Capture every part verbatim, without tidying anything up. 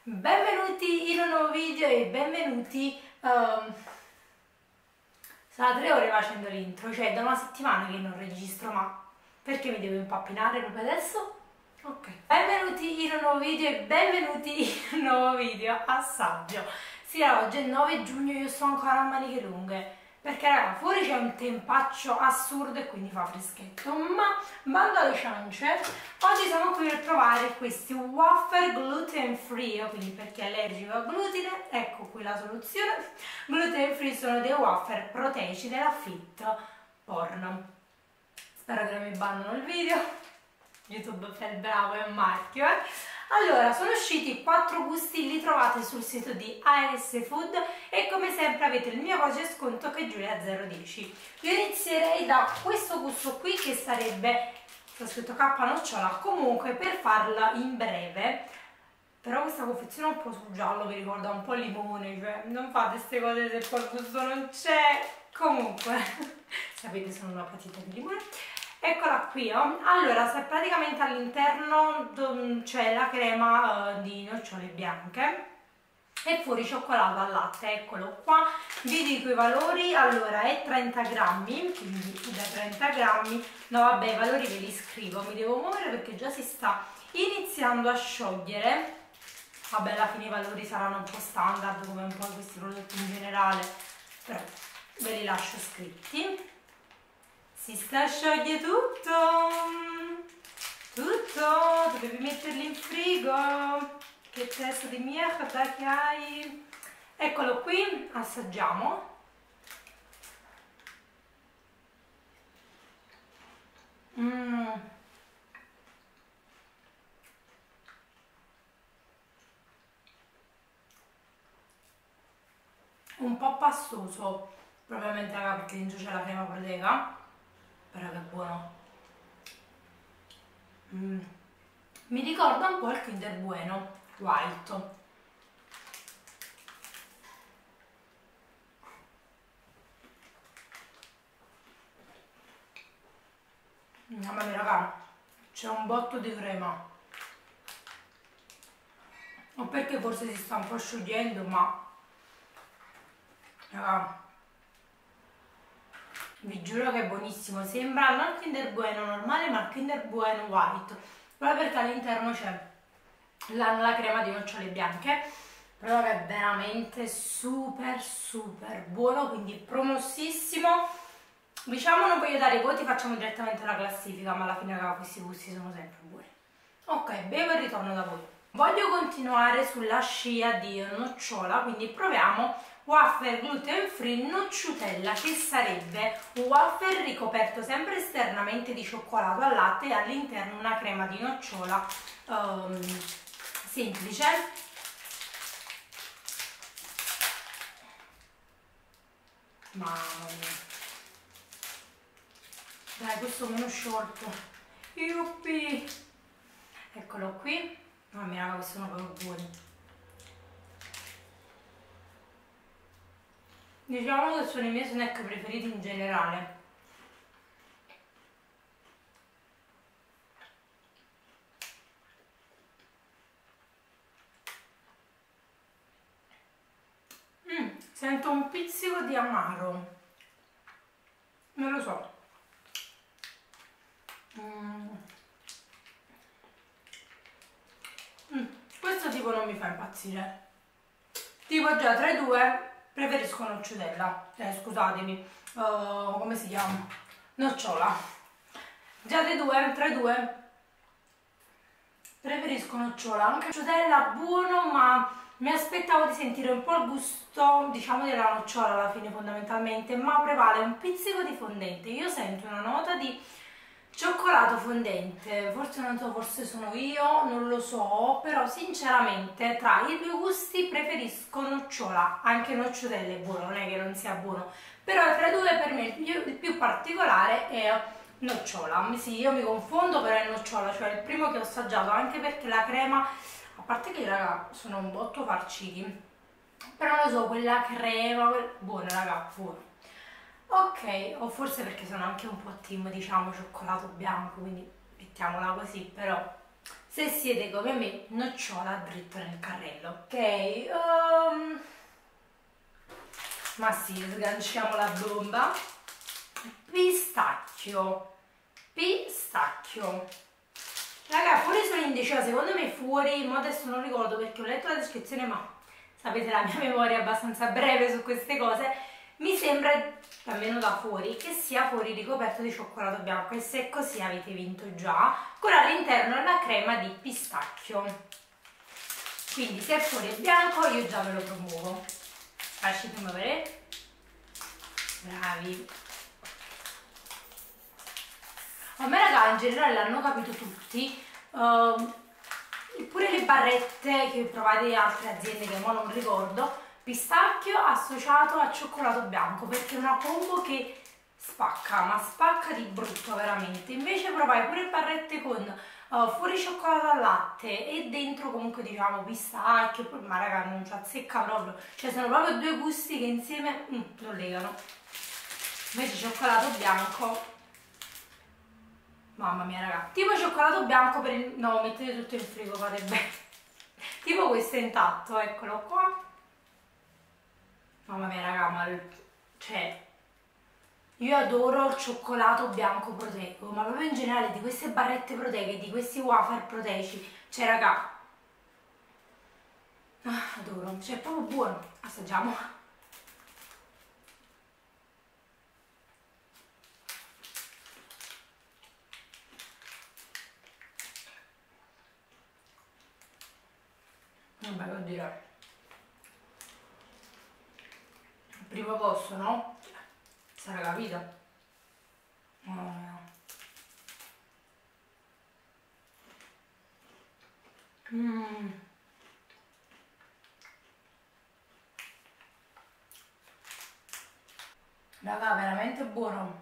Benvenuti in un nuovo video e benvenuti. Um, sono tre ore facendo l'intro, cioè da una settimana che non registro, ma perché mi devo impappinare proprio adesso? Ok. Benvenuti in un nuovo video e benvenuti in un nuovo video assaggio. Sì, oggi è nove giugno, io sto ancora a maniche lunghe perché raga, fuori c'è un tempaccio assurdo e quindi fa freschetto, ma bando alle ciance, oggi siamo qui per provare questi wafer gluten free, quindi per chi è allergico al glutine, ecco qui la soluzione. Gluten free sono dei wafer proteici della Fit Porn. Spero che non mi bannano il video, YouTube fa il bravo, è un marchio, eh. Allora, sono usciti quattro gusti, li trovate sul sito di A S Food e come sempre avete il mio codice sconto che è Giulia zero dieci. Io inizierei da questo gusto qui che sarebbe, sta scritto K nocciola, comunque per farla in breve, però questa confezione è un po' sul giallo, vi ricorda un po' limone, cioè non fate queste cose se poi il gusto non c'è. Comunque, sapete sono una patita di limone. Eccola qui, oh. Allora, se praticamente all'interno c'è la crema uh, di nocciole bianche e fuori cioccolato al latte, eccolo qua, vi dico i valori. Allora è trenta grammi, quindi da trenta grammi, no vabbè i valori ve li scrivo, mi devo muovere perché già si sta iniziando a sciogliere. Vabbè, alla fine i valori saranno un po' standard come un po' questi prodotti in generale, però ve li lascio scritti. Si sta a sciogliere tutto, tutto, dovevi metterli in frigo, che testa di merda che hai. Eccolo qui, assaggiamo. Mm. Un po' pastoso, probabilmente raga perché dentro c'è la crema proteica. Però che buono. Mm. Mi ricorda un po' il Kinder Bueno White. Mamma mia raga, c'è un botto di crema. O perché forse si sta un po' sciogliendo, ma raga, vi giuro che è buonissimo, sembra non Kinder Bueno normale ma Kinder Bueno White, proprio perché all'interno c'è la, la crema di nocciole bianche, però che è veramente super super buono, quindi promossissimo. Diciamo non voglio dare i voti, facciamo direttamente la classifica, ma alla fine raga, questi gusti sono sempre buoni. Ok, bevo e ritorno da voi. Voglio continuare sulla scia di nocciola, quindi proviamo wafer gluten free nocciutella, che sarebbe un wafer ricoperto sempre esternamente di cioccolato al latte e all'interno una crema di nocciola um, semplice. Mamma mia, dai, questo meno sciolto, yuppi. Eccolo qui. Mamma mia raga, questi sono proprio buoni. Diciamo che sono i miei snack preferiti in generale. Mm, sento un pizzico di amaro. Non lo so. Mm. Mm, questo tipo non mi fa impazzire. Tipo già tra i due preferisco nocciutella, eh, scusatemi, uh, come si chiama? Nocciola. Già dei due, tra i due preferisco nocciola. Anche nocciutella buono, ma mi aspettavo di sentire un po' il gusto, diciamo, della nocciola alla fine fondamentalmente, ma prevale un pizzico di fondente. Io sento una nota di cioccolato fondente, forse non so, forse sono io, non lo so, però sinceramente tra i due gusti preferisco nocciola. Anche nocciutella è buono, non è che non sia buono, però tra i due per me il più, il più particolare è nocciola. Sì, io mi confondo, però è nocciola, cioè il primo che ho assaggiato, anche perché la crema, a parte che raga sono un botto farciti, però non lo so, quella crema, quel... buona raga, buono. Ok, o forse perché sono anche un po' team, diciamo, cioccolato bianco, quindi mettiamola così, però Se siete come me, nocciola dritto nel carrello, ok? Um, ma sì, sganciamo la bomba. Pistacchio, pistacchio. Raga, fuori sono indecisa, secondo me fuori, ma adesso non ricordo perché ho letto la descrizione, ma sapete la mia memoria è abbastanza breve su queste cose, mi sembra, almeno da fuori, che sia fuori ricoperto di cioccolato bianco, e se è così avete vinto già, con all'interno la crema di pistacchio. Quindi se fuori è bianco io già ve lo promuovo. Lasciatemi vedere. Bravi. A me raga in generale l'hanno capito tutti, uh, pure le barrette che provate in altre aziende che ora non ricordo, pistacchio associato a cioccolato bianco, perché è una combo che spacca, ma spacca di brutto veramente. Invece provai pure barrette con uh, fuori cioccolato al latte e dentro comunque diciamo pistacchio, ma raga non ci azzecca proprio, cioè sono proprio due gusti che insieme mm, non legano. Invece cioccolato bianco, mamma mia raga, tipo cioccolato bianco per il... no, mettete tutto in frigo, fate bene. Tipo questo è intatto, eccolo qua. Mamma mia raga, ma cioè io adoro il cioccolato bianco proteico, ma proprio in generale di queste barrette proteiche, di questi wafer proteici, cioè raga, ah, adoro, cioè è proprio buono. Assaggiamo. Vabbè, che dire, il primo posto, no? Sarà capito? Oh, no. Mm. Raga, veramente buono.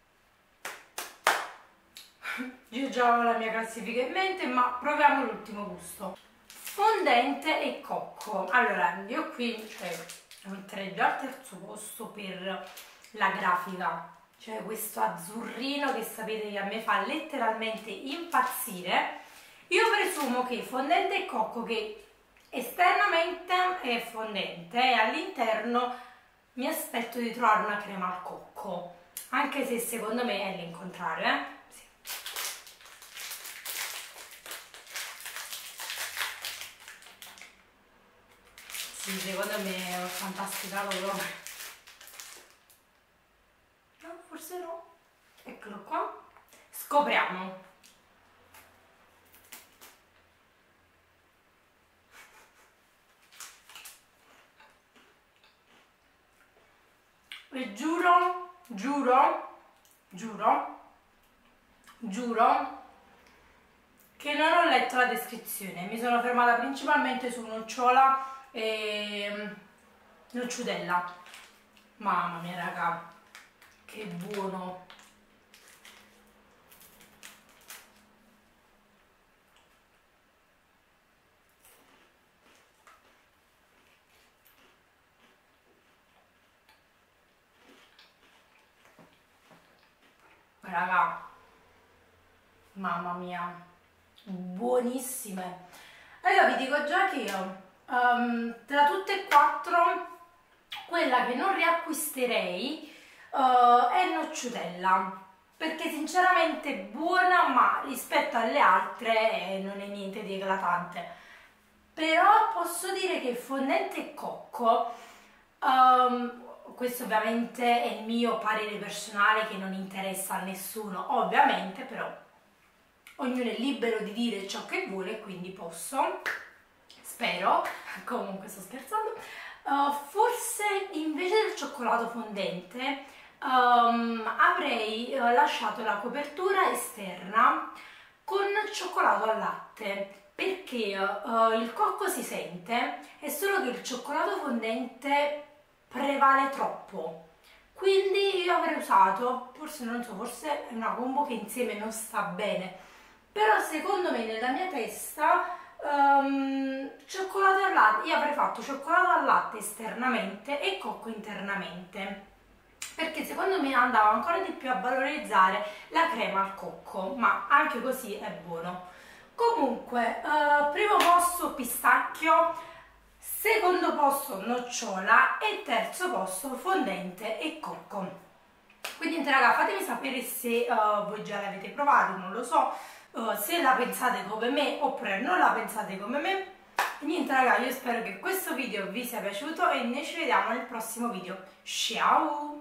Io già ho la mia classifica in mente, ma proviamo l'ultimo gusto. Fondente e cocco. Allora, io qui cioè, metterei già al terzo posto per la grafica, cioè questo azzurrino che sapete che a me fa letteralmente impazzire. Io presumo che fondente e cocco, che esternamente è fondente e all'interno mi aspetto di trovare una crema al cocco, anche se secondo me è l'incontrario, eh? Sì, secondo me ho fantasticato proprio. No, forse no. Eccolo qua. Scopriamo. E giuro, giuro, giuro, giuro che non ho letto la descrizione. Mi sono fermata principalmente su nocciola e nocciudella. Mamma mia raga, che buono. Raga, mamma mia, buonissime. Allora vi dico già che io um, tra tutte e quattro quella che non riacquisterei uh, è nocciudella, perché sinceramente è buona, ma rispetto alle altre eh, non è niente di eclatante. Però posso dire che fondente e cocco, um, questo ovviamente è il mio parere personale che non interessa a nessuno ovviamente, però ognuno è libero di dire ciò che vuole, quindi posso, spero, comunque sto scherzando. Uh, forse invece del cioccolato fondente um, avrei uh, lasciato la copertura esterna con cioccolato al latte, perché uh, il cocco si sente, è solo che il cioccolato fondente prevale troppo, quindi io avrei usato, forse non so, forse è una combo che insieme non sta bene, però secondo me nella mia testa um, cioccolato al latte, io avrei fatto cioccolato al latte esternamente e cocco internamente, perché secondo me andava ancora di più a valorizzare la crema al cocco, ma anche così è buono. Comunque, uh, primo posto pistacchio, secondo posto nocciola e terzo posto fondente e cocco. Quindi niente raga, fatemi sapere se uh, voi già l'avete provato, non lo so, uh, se la pensate come me oppure non la pensate come me. E niente raga, io spero che questo video vi sia piaciuto e noi ci vediamo nel prossimo video. Ciao!